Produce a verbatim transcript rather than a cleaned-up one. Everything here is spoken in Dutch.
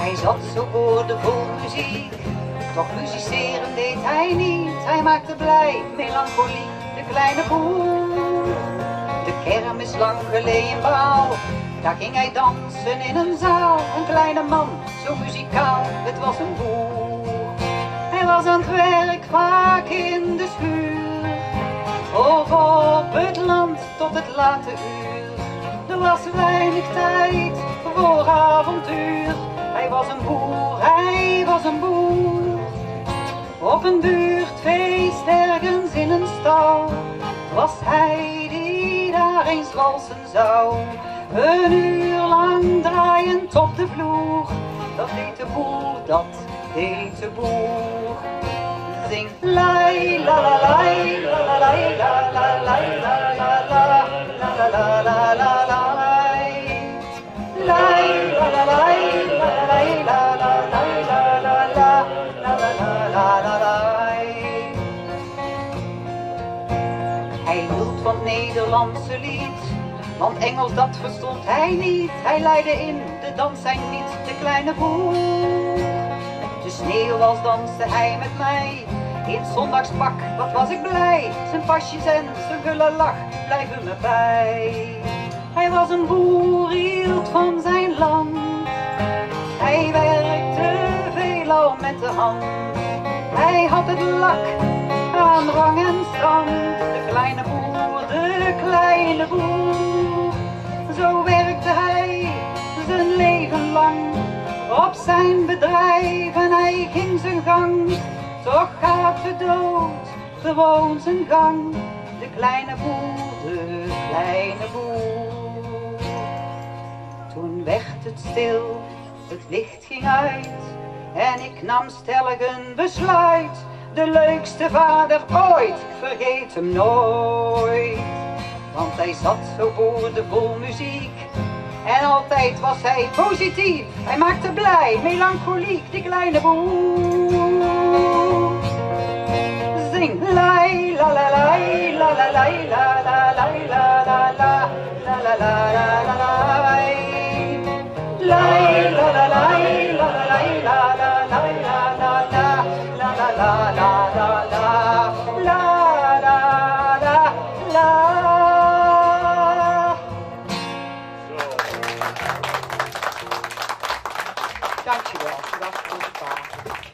Hij zat zo boordevol muziek, toch musiceren deed hij niet. Hij maakte blij, melancholie, de kleine boer. De kermis lang geleden bouw, daar ging hij dansen in een zaal. Een kleine man, zo muzikaal, het was een boer. Hij was aan het werk, vaak in de schuur, of op het land tot het late uur. Er was weinig tijd voor avontuur. Hij was een boer, hij was een boer. Op een buurtfeest ergens in een stal was hij die daar eens walsen zou. Een uur lang draaiend op de vloer, dat deed de boer, dat deed de boer. Zing lai la la lai la la lai la la lai la la la la la la la la lai la la lai la la lai la la lai la la la la la la la. Hij hield van het Nederlandse lied, want Engels dat verstond hij niet. Hij leidde in de dans zijn niet, de kleine boer. De sneeuwwals danste hij met mij, in zondagspak, wat was ik blij. Zijn pasjes en zijn gulle lach blijven me bij. Hij was een boer, hield van zijn land. Hij werkte veelal met de hand. Hij had het lak aan wang en strand. De kleine boer, de kleine boer. Zo werkte hij zijn leven lang op zijn bedrijf en hij ging zijn gang. Toch gaat de dood gewoon zijn gang. De kleine boer, de kleine boer. Toen werd het stil, het licht ging uit en ik nam stellig een besluit. De leukste vader ooit, ik vergeet hem nooit. Want hij zat zo boordevol muziek en altijd was hij positief. Hij maakte blij, melancholiek, die kleine boer. Zing lai la la lai la la lai la la lai la la la la la la la la lai lai la la lai la la lai la la lai la la la la la la la la la la la la. Dankjewel, dat was goed.